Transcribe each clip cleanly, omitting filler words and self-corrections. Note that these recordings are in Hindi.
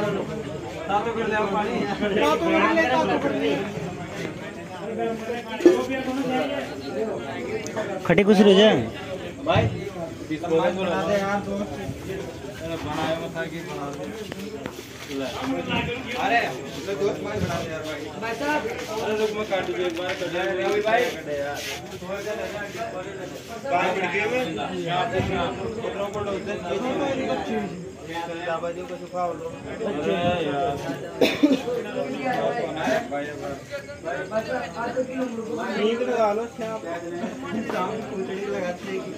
खटे कुछ रह जाए भाई बना दे यार तो बनाया मत था कि बना दे अरे तो दोस्त भाई बना दे यार भाई साहब अरे रुक मैं काट दूं एक बार कट जाए भाई यार बाहर बिड़ के में यहां पे फोटो फोटो से बाजू को सुखाओ लो अरे यार भाई नींद लगा लो शाम कुंडली लगाते हैं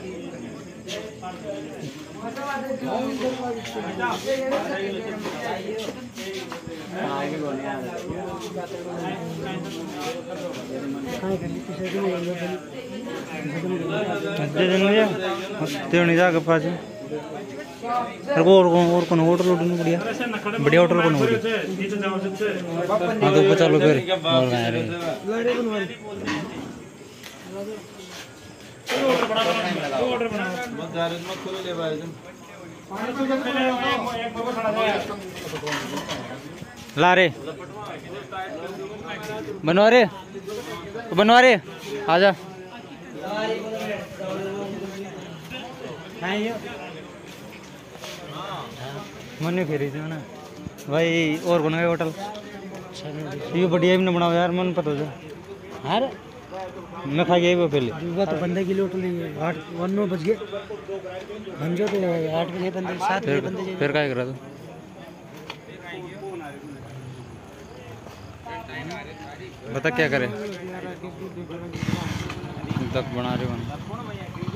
जाके पास और कौन होटल बढ़िया बढ़िया होटल कौन बढ़िया हाँ तो चलो फिर ला रे बनवा रे आजा मन फेरी थी ना भाई और कौन है होटल ये बढ़िया भी ना बनाओ यार मन पता था यार मैं खा गया वो पहले तो बंदे के लिए होटल नहीं है 8 बज गए समझो तो 8 बजे बंदे 7 बजे बंदे फिर क्या करा तू बता क्या करे तक बना रहे हो